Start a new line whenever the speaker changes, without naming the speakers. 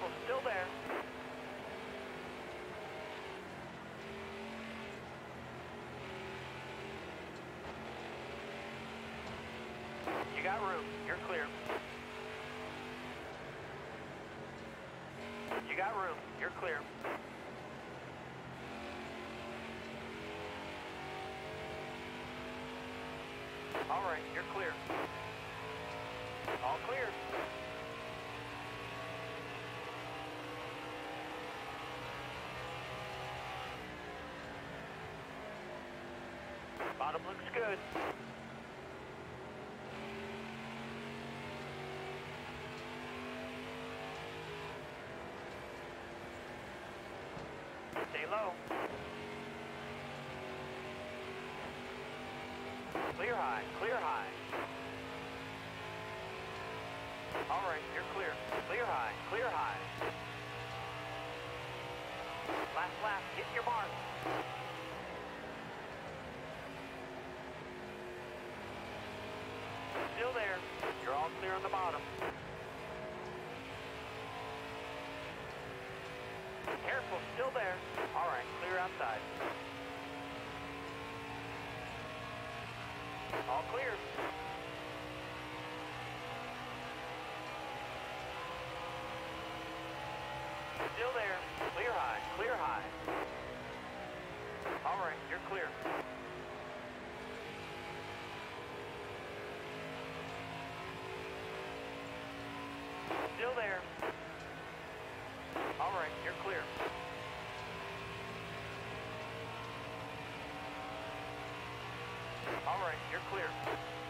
Careful, still there. You got room. You're clear. You got room. You're clear. All right, you're clear. All clear. Bottom looks good. Stay low. Clear high, clear high. All right, you're clear. Clear high, clear high. Last lap, hit your mark. Still there. You're all clear on the bottom. Careful, still there. All right, clear outside. All clear. Still there. Clear high, clear high. All right, you're clear. Still there. All right, you're clear. All right, you're clear.